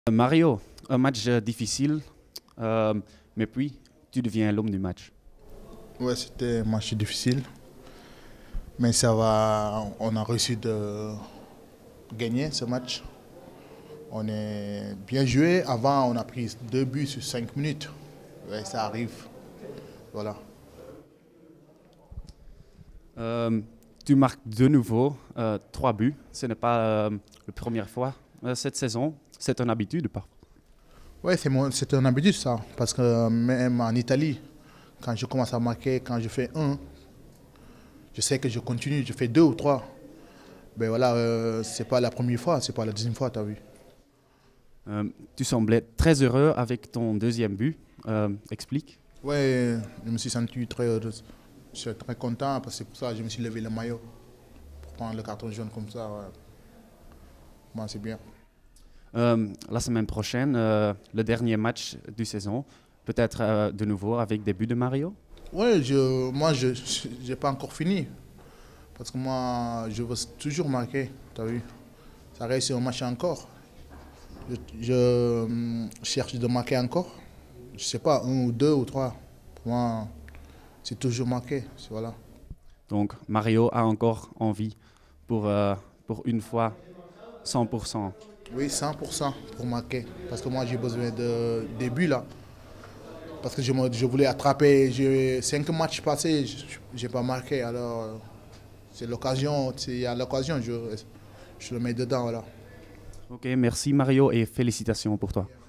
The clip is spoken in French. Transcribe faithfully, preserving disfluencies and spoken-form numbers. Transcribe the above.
Mario, un match euh, difficile, euh, mais puis tu deviens l'homme du match. Ouais, c'était un match difficile, mais ça va. On a réussi de gagner ce match. On est bien joué. Avant, on a pris deux buts sur cinq minutes. Ouais, ça arrive. Voilà. Euh, Tu marques de nouveau euh, trois buts. Ce n'est pas euh, la première fois euh, cette saison. C'est une habitude parfois. Ouais, c'est mon- c'est un habitude ça. Parce que même en Italie, quand je commence à marquer, quand je fais un, je sais que je continue, je fais deux ou trois. Ben voilà, euh, c'est pas la première fois, c'est pas la deuxième fois, tu as vu. Euh, tu semblais très heureux avec ton deuxième but. Euh, explique. Ouais, je me suis senti très heureux. Je suis très content parce que c'est pour ça que je me suis levé le maillot. Pour prendre le carton jaune comme ça, ouais. Moi, c'est bien. Euh, la semaine prochaine, euh, le dernier match du saison, peut-être euh, de nouveau avec des buts de Mario. Ouais, je, moi, je n'ai pas encore fini. Parce que moi, je veux toujours marquer, tu as vu. Ça reste un match encore. Je, je, hum, cherche de marquer encore. Je sais pas, un ou deux ou trois. Pour moi, c'est toujours marqué. Voilà. Donc Mario a encore envie pour, euh, pour une fois cent pour cent. Oui, cent pour cent pour marquer. Parce que moi, j'ai besoin de début là. Parce que je, me- je voulais attraper. J'ai cinq matchs passés, je n'ai pas marqué. Alors, euh, c'est l'occasion. Il y a l'occasion, je, je le mets dedans. Voilà. Ok, merci Mario et félicitations pour toi.